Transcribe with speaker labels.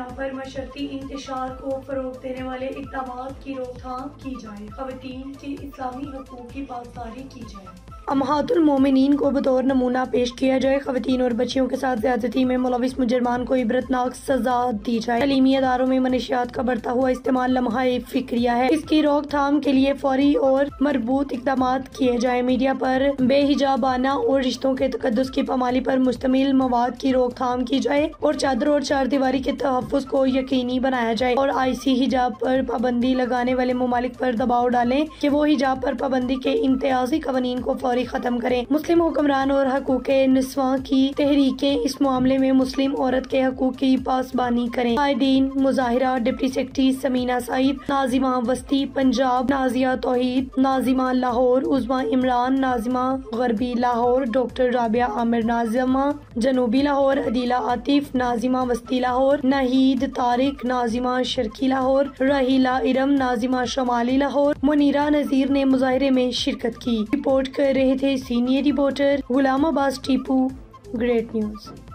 Speaker 1: بنا پر مشرتی انتشار کو فروغ دینے والے اقدامات کی روک تھام کی جائے، خواتین کے اسلامی حقوق کی پاسداری کی جائے، امہات المومنین کو بطور نمونہ پیش کیا جائے، خواتین اور بچیوں کے ساتھ زیادتی میں ملوث مجرمان کو عبرتناک سزا دی جائے، تعلیمی اداروں میں منشیات کا بڑھتا ہوا استعمال لمحہ فکریہ ہے، اس کی روک تھام کے لیے فوری اور مربوط اقدامات کیے جائیں، میڈیا پر بے حجابانہ اور رشتوں کے تقدس کی پامالی پر مشتمل مواد کی روک تھام کی جائے اور چادر اور چار دیواری کے تحفظ کو یقینی بنایا جائے، اور آئیسی حجاب پر پابندی لگانے والے ممالک پر دباؤ ڈالیں کہ وہ حجاب پر پابندی کے امتیازی قوانین کو فوری ختم کریں۔ مسلم حکمران اور حقوق نسواں کی تحریکیں اس معاملے میں مسلم عورت کے حقوق کی پاسبانی کریں۔ قائدین مظاہرہ ڈپٹی سیکرٹری سمینہ سعید، ناظمہ وسطی پنجاب، نازیہ توحید، ناظمہ لاہور، عظمیٰ عمران، ناظمہ غربی لاہور، ڈاکٹر رابعہ عامر، ناظمہ جنوبی لاہور، عدیلہ عاطف، ناظمہ وسطی لاہور، ناہید طارق، ناظمہ شرقی لاہور، راحیلہ ارم، ناظمہ شمالی لاہور، منیرہ نذیر نے مظاہرے میں شرکت کی۔ رپورٹ کر رہے تھے senior reporter Ghulam Abbas Tipu, great news.